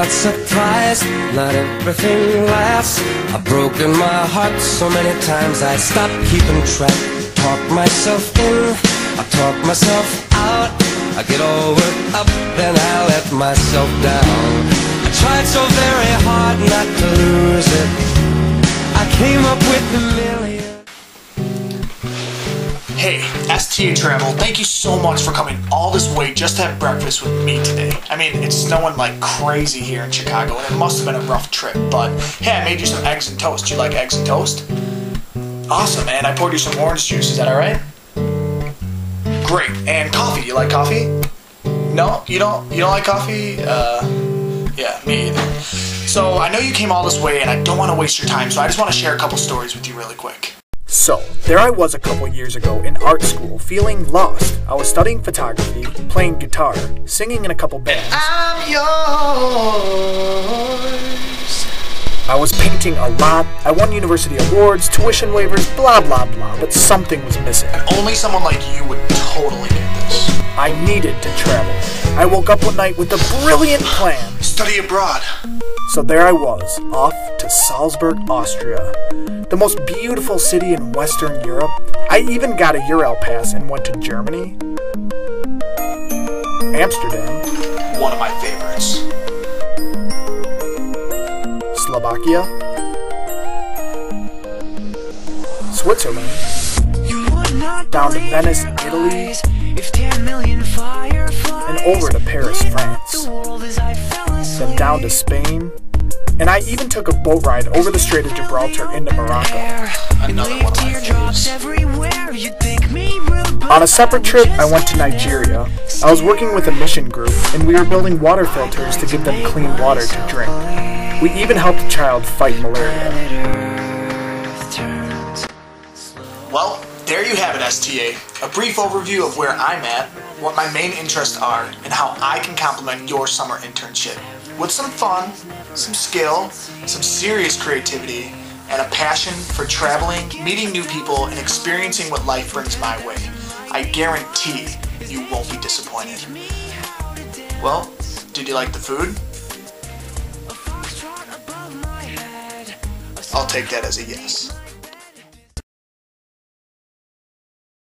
not surprised, not everything lasts. I've broken my heart so many times I stopped keeping track. Talk myself in, I talk myself out. I get all worked up, then I let myself down. I tried so very hard not to lose it. I came up with a million. Hey, STA Travel, thank you so much for coming all this way just to have breakfast with me today. I mean, it's snowing like crazy here in Chicago, and it must have been a rough trip, but hey, I made you some eggs and toast. Do you like eggs and toast? Awesome, man. I poured you some orange juice. Is that alright? Great. And coffee. You like coffee? No? You don't like coffee? Yeah, me either. So, I know you came all this way, and I don't want to waste your time, so I just want to share a couple stories with you really quick. So, there I was a couple years ago in art school, feeling lost. I was studying photography, playing guitar, singing in a couple bands. I'm yours. I was painting a lot, I won university awards, tuition waivers, blah blah blah, but something was missing. Only someone like you would totally get this. I needed to travel. I woke up one night with a brilliant plan. Study abroad. So there I was, off to Salzburg, Austria, the most beautiful city in Western Europe. I even got a Eurail pass and went to Germany, Amsterdam, one of my favorites, Slovakia, Switzerland, down to Venice, Italy, and over to Paris, France, then down to Spain, and I even took a boat ride over the Strait of Gibraltar into Morocco. Another one of my favorites. On a separate trip, I went to Nigeria. I was working with a mission group, and we were building water filters to give them clean water to drink. We even helped a child fight malaria. Well, there you have it, STA. A brief overview of where I'm at, what my main interests are, and how I can complement your summer internship. With some fun, some skill, some serious creativity, and a passion for traveling, meeting new people, and experiencing what life brings my way. I guarantee you won't be disappointed. Well, did you like the food? I'll take that as a yes.